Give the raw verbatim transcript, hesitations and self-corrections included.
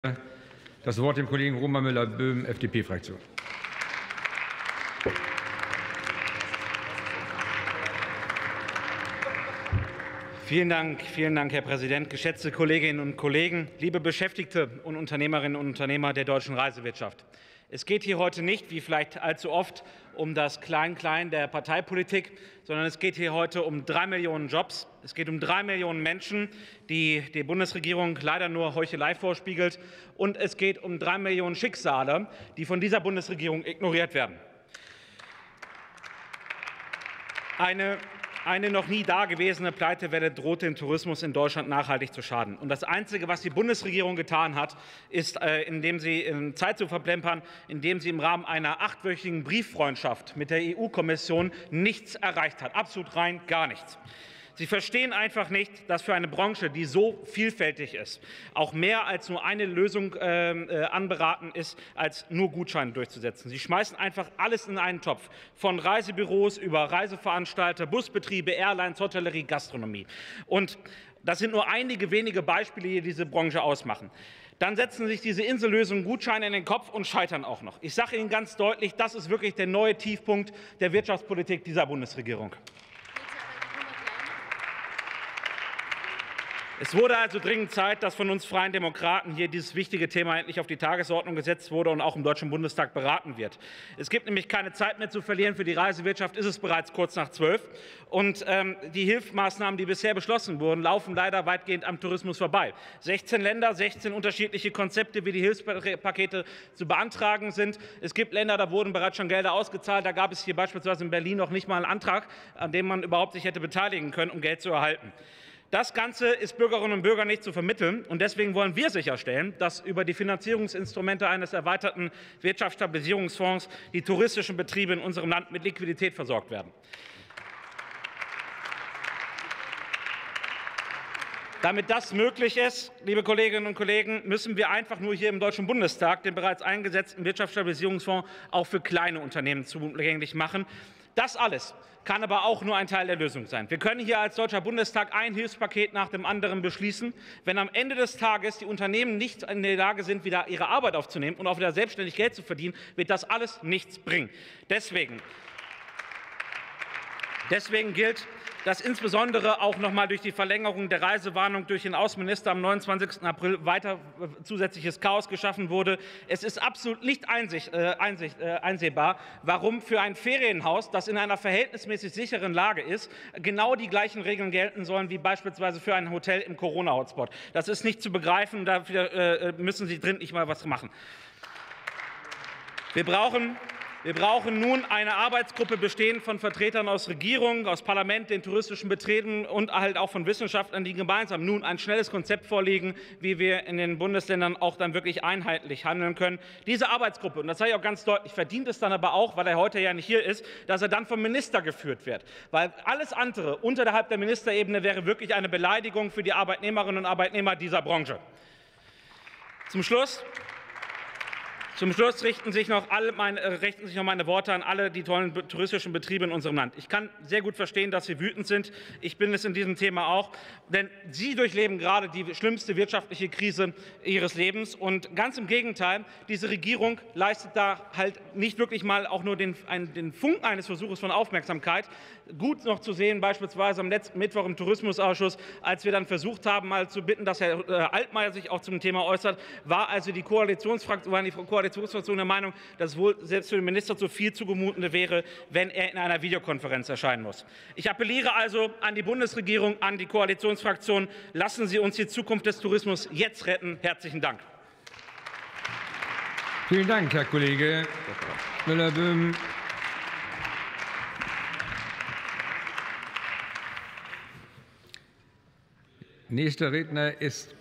das Wort dem Kollegen Roman Müller-Böhm, F D P-Fraktion. Vielen Dank, vielen Dank, Herr Präsident, geschätzte Kolleginnen und Kollegen, liebe Beschäftigte und Unternehmerinnen und Unternehmer der deutschen Reisewirtschaft. Es geht hier heute nicht, wie vielleicht allzu oft, um das Klein-Klein der Parteipolitik, sondern es geht hier heute um drei Millionen Jobs. Es geht um drei Millionen Menschen, die die Bundesregierung leider nur Heuchelei vorspiegelt. Und es geht um drei Millionen Schicksale, die von dieser Bundesregierung ignoriert werden. Eine Eine noch nie dagewesene Pleitewelle droht dem Tourismus in Deutschland nachhaltig zu schaden. Und das Einzige, was die Bundesregierung getan hat, ist, äh, indem sie in Zeit zu verplempern, indem sie im Rahmen einer achtwöchigen Brieffreundschaft mit der E U-Kommission nichts erreicht hat. Absolut rein gar nichts. Sie verstehen einfach nicht, dass für eine Branche, die so vielfältig ist, auch mehr als nur eine Lösung äh, anberaten ist, als nur Gutscheine durchzusetzen. Sie schmeißen einfach alles in einen Topf, von Reisebüros über Reiseveranstalter, Busbetriebe, Airlines, Hotellerie, Gastronomie. Und das sind nur einige wenige Beispiele, die diese Branche ausmachen. Dann setzen sich diese Insellösungen Gutscheine in den Kopf und scheitern auch noch. Ich sage Ihnen ganz deutlich, das ist wirklich der neue Tiefpunkt der Wirtschaftspolitik dieser Bundesregierung. Es wurde also dringend Zeit, dass von uns Freien Demokraten hier dieses wichtige Thema endlich auf die Tagesordnung gesetzt wurde und auch im Deutschen Bundestag beraten wird. Es gibt nämlich keine Zeit mehr zu verlieren. Für die Reisewirtschaft ist es bereits kurz nach zwölf. Und ähm, die Hilfsmaßnahmen, die bisher beschlossen wurden, laufen leider weitgehend am Tourismus vorbei. sechzehn Länder, sechzehn unterschiedliche Konzepte, wie die Hilfspakete zu beantragen sind. Es gibt Länder, da wurden bereits schon Gelder ausgezahlt. Da gab es hier beispielsweise in Berlin noch nicht mal einen Antrag, an dem man überhaupt sich hätte beteiligen können, um Geld zu erhalten. Das Ganze ist Bürgerinnen und Bürgern nicht zu vermitteln. Und deswegen wollen wir sicherstellen, dass über die Finanzierungsinstrumente eines erweiterten Wirtschaftsstabilisierungsfonds die touristischen Betriebe in unserem Land mit Liquidität versorgt werden. Damit das möglich ist, liebe Kolleginnen und Kollegen, müssen wir einfach nur hier im Deutschen Bundestag den bereits eingesetzten Wirtschaftsstabilisierungsfonds auch für kleine Unternehmen zugänglich machen. Das alles kann aber auch nur ein Teil der Lösung sein. Wir können hier als Deutscher Bundestag ein Hilfspaket nach dem anderen beschließen. Wenn am Ende des Tages die Unternehmen nicht in der Lage sind, wieder ihre Arbeit aufzunehmen und auch wieder selbstständig Geld zu verdienen, wird das alles nichts bringen. Deswegen, deswegen gilt, dass insbesondere auch noch mal durch die Verlängerung der Reisewarnung durch den Außenminister am neunundzwanzigsten April weiter zusätzliches Chaos geschaffen wurde. Es ist absolut nicht einsicht, äh, einsicht, äh, einsehbar, warum für ein Ferienhaus, das in einer verhältnismäßig sicheren Lage ist, genau die gleichen Regeln gelten sollen wie beispielsweise für ein Hotel im Corona-Hotspot. Das ist nicht zu begreifen. Dafür äh, müssen Sie drin nicht mal was machen. Wir brauchen Wir brauchen nun eine Arbeitsgruppe bestehend von Vertretern aus Regierung, aus Parlament, den touristischen Betrieben und halt auch von Wissenschaftlern, die gemeinsam nun ein schnelles Konzept vorlegen, wie wir in den Bundesländern auch dann wirklich einheitlich handeln können. Diese Arbeitsgruppe, und das sage ich auch ganz deutlich, verdient es dann aber auch, weil er heute ja nicht hier ist, dass er dann vom Minister geführt wird. Weil alles andere unterhalb der Ministerebene wäre wirklich eine Beleidigung für die Arbeitnehmerinnen und Arbeitnehmer dieser Branche. Zum Schluss Zum Schluss richten sich, noch alle meine, richten sich noch meine Worte an alle die tollen touristischen Betriebe in unserem Land. Ich kann sehr gut verstehen, dass Sie wütend sind. Ich bin es in diesem Thema auch. Denn Sie durchleben gerade die schlimmste wirtschaftliche Krise Ihres Lebens. Und ganz im Gegenteil, diese Regierung leistet da halt nicht wirklich mal auch nur den, einen, den Funken eines Versuches von Aufmerksamkeit. Gut noch zu sehen, beispielsweise am letzten Mittwoch im Tourismusausschuss, als wir dann versucht haben, mal zu bitten, dass Herr Altmaier sich auch zum Thema äußert, war also die Koalitionsfraktion, waren die Koalitionsfraktion der Meinung, dass es wohl selbst für den Minister zu viel zugemutende wäre, wenn er in einer Videokonferenz erscheinen muss. Ich appelliere also an die Bundesregierung, an die Koalitionsfraktionen, lassen Sie uns die Zukunft des Tourismus jetzt retten. Herzlichen Dank. Vielen Dank, Herr Kollege Müller-Böhm. Nächster Redner ist